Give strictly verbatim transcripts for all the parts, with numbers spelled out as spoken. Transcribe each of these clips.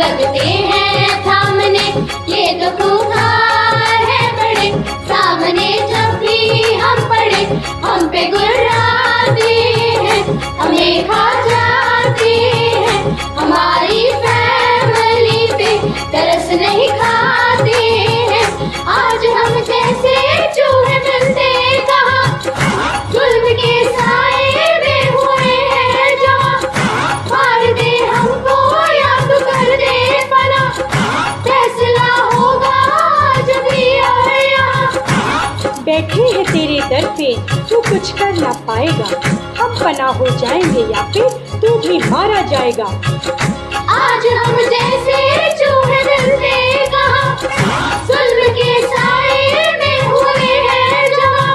लगते हैं थामने, ये तो खूंखार है बड़े, सामने जब भी हम पड़े हम पे गुर्राते हैं, हमें खा जाते हैं, हमारी फैमिली पे तरस नहीं खाते हैं। आज हम जैसे चूहे मिलते कहाँ, जुल्म के साए में हुए हैं जहाँ, मार दे हमको या तो कर दे फना, फैसला होगा जब भी आए यहाँ। बैठे हैं तेरे दर पे तू कुछ कर ना पाएगा, हम पना हो जाएंगे या फिर तू भी मारा जाएगा। आज हम जैसे चूहे मिलते कहाँ, जुल्म के साए में हुए हैं जहाँ।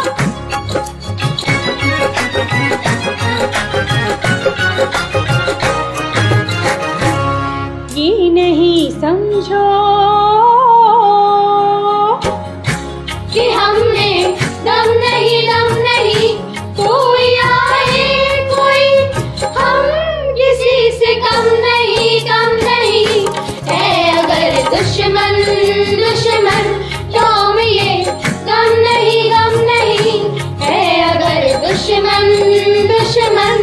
ये नहीं समझो कि हमने दम नहीं दम नहीं, कोई आए कोई, हम किसी से कम नहीं कम नहीं, है अगर दुश्मन दुश्मन तो हम ये गम नहीं गम नहीं, है अगर दुश्मन दुश्मन।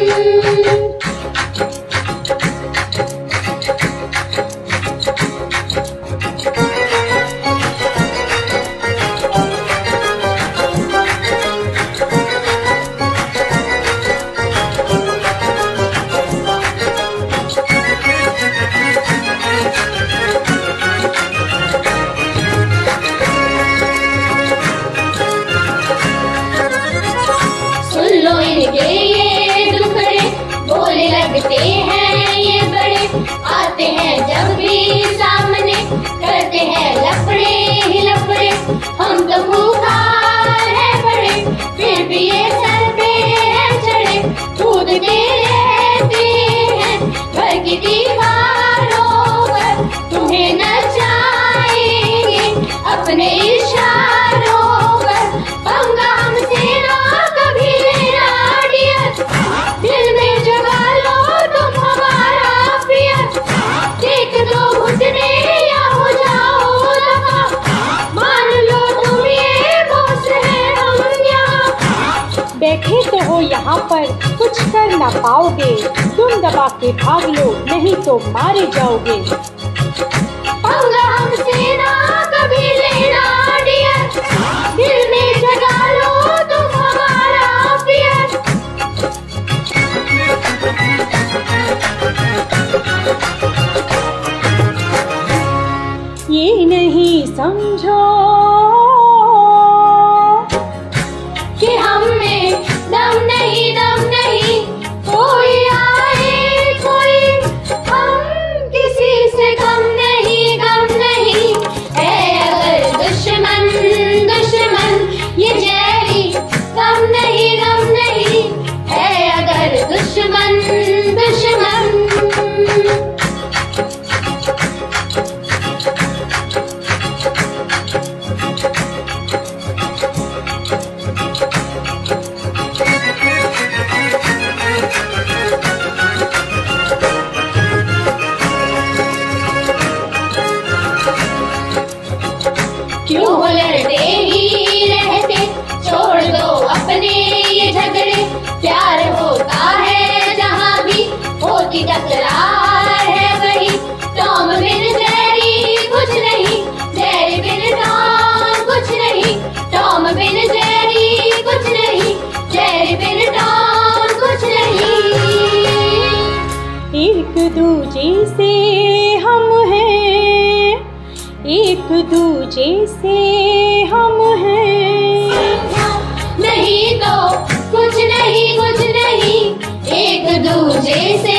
ये दुखड़े बोले लगते हैं ये बड़े, आते हैं जब भी सामने करते हैं लफड़े ही लफड़े, हम तो खूंखार है बड़े फिर भी ये सर पे है चढ़े, कूदते रहते हैं घर की दीवारों पर, तुम्हें नचाएंगे अपने इशारों पर, पंगा हमसे ना कभी लेना डियर, दिल में जगा लो तुम हमारा फियर, देख दो घुटने या हो जाओ दफा, मान लो तुम ये बॉस है हम यहाँ। बैठे तो हो यहाँ पर कुछ कर ना पाओगे, तुम दबा के भाग लो नहीं तो मारे जाओगे। पंगा हमसे ना कभी लेना डियर, दिल में जगा लो तुम हमारा फियर। ये नहीं समझो कि हमें दम नहीं दम नहीं, कोई आए कोई, हम किसी से कम नहीं गम नहीं, है अगर दुश्मन दुश्मन ये जैरी, गम नहीं गम नहीं, है अगर दुश्मन दुश्मन। क्यों लड़ते ही रहते, छोड़ दो अपने ये झगड़े, प्यार होता है जहाँ भी होती तकरार है वही, टॉम बिन जेरी कुछ नहीं, जेरी बिन टॉम कुछ नहीं, टॉम बिन जेरी कुछ नहीं, जेरी बिन टॉम कुछ नहीं। एक दूजे से हम हैं, एक दूजे से हम हैं, नहीं तो कुछ नहीं कुछ नहीं, एक दूजे से